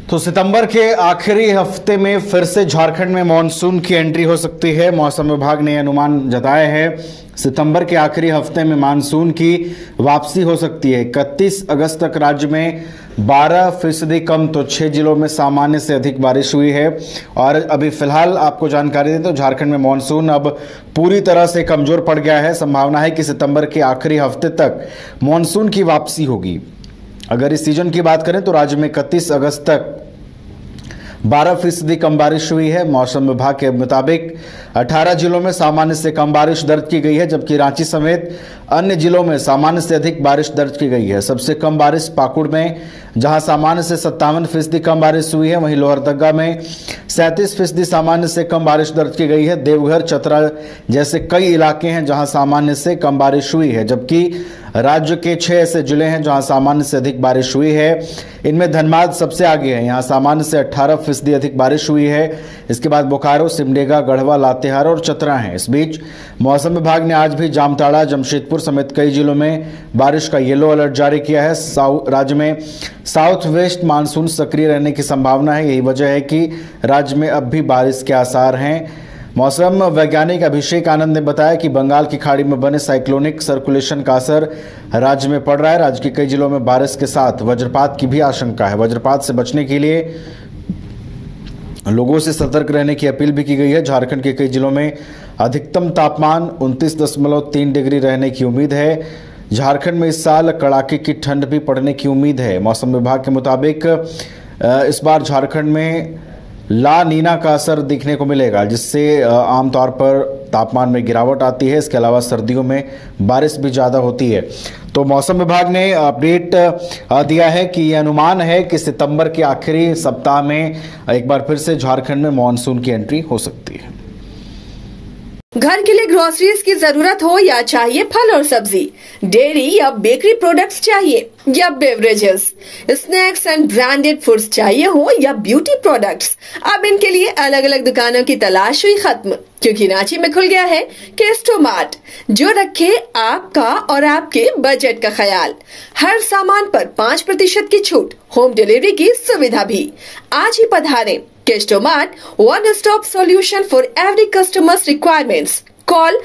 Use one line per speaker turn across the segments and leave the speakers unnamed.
तो सितंबर के आखिरी हफ्ते में फिर से झारखंड में मानसून की एंट्री हो सकती है। मौसम विभाग ने अनुमान जताया है सितंबर के आखिरी हफ्ते में मानसून की वापसी हो सकती है। 31 अगस्त तक राज्य में 12% कम तो 6 जिलों में सामान्य से अधिक बारिश हुई है। और अभी फिलहाल आपको जानकारी दें तो झारखंड में मानसून अब पूरी तरह से कमजोर पड़ गया है। संभावना है कि सितंबर के आखिरी हफ्ते तक मानसून की वापसी होगी। अगर इस सीजन की बात करें तो राज्य में 31 अगस्त तक 12% कम बारिश हुई है। मौसम विभाग के मुताबिक 18 जिलों में सामान्य से कम बारिश दर्ज की गई है, जबकि रांची समेत अन्य जिलों में सामान्य से अधिक बारिश दर्ज की गई है। सबसे कम बारिश पाकुड़ में, जहां सामान्य से 57% कम बारिश हुई है। वहीं लोहरदगा में 37% सामान्य से कम बारिश दर्ज की गई है। देवघर, चतरा जैसे कई इलाके हैं जहां सामान्य से कम बारिश हुई है, जबकि राज्य के 6 ऐसे जिले हैं जहां सामान्य से अधिक बारिश हुई है। इनमें धनबाद सबसे आगे है, यहां सामान्य से 18% अधिक बारिश हुई है। इसके बाद बोकारो, सिमडेगा, गढ़वा, लातेहार और चतरा हैं। इस बीच मौसम विभाग ने आज भी जामताड़ा, जमशेदपुर समेत कई जिलों में बारिश का येलो अलर्ट जारी किया है। राज्य में साउथ वेस्ट मानसून सक्रिय रहने की संभावना है। यही वजह है कि राज्य में अब भी बारिश के आसार हैं। मौसम वैज्ञानिक अभिषेक आनंद ने बताया कि बंगाल की खाड़ी में बने साइक्लोनिक सर्कुलेशन का असर राज्य में पड़ रहा है। राज्य के कई जिलों में बारिश के साथ वज्रपात की भी आशंका है। वज्रपात से बचने के लिए लोगों से सतर्क रहने की अपील भी की गई है। झारखंड के कई जिलों में अधिकतम तापमान 29.3 डिग्री रहने की उम्मीद है। झारखंड में इस साल कड़ाके की ठंड भी पड़ने की उम्मीद है। मौसम विभाग के मुताबिक इस बार झारखंड में ला नीना का असर दिखने को मिलेगा, जिससे आमतौर पर तापमान में गिरावट आती है। इसके अलावा सर्दियों में बारिश भी ज़्यादा होती है। तो मौसम विभाग ने अपडेट दिया है कि यह अनुमान है कि सितंबर के आखिरी सप्ताह में एक बार फिर से झारखंड में मानसून की एंट्री हो सकती है।
घर के लिए ग्रोसरीज की जरूरत हो या चाहिए फल और सब्जी, डेयरी या बेकरी प्रोडक्ट्स चाहिए या beverages, snacks and branded foods चाहिए हो या ब्यूटी प्रोडक्ट्स, अब इनके लिए अलग अलग दुकानों की तलाश हुई खत्म, क्योंकि रांची में खुल गया है केस्टो मार्ट, जो रखे आपका और आपके बजट का ख्याल। हर सामान पर 5% की छूट, होम डिलीवरी की सुविधा भी। आज ही पधारें। Kesto mart, one stop solution for every customer's requirements. Call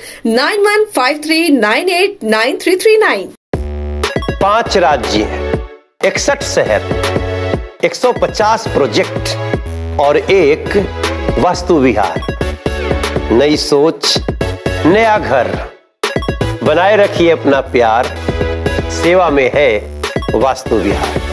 9153989339.
5 राज्य, 61 शहर, 150 प्रोजेक्ट और एक वास्तु विहार। नई सोच, नया घर। बनाए रखिए अपना प्यार, सेवा में है वास्तु विहार।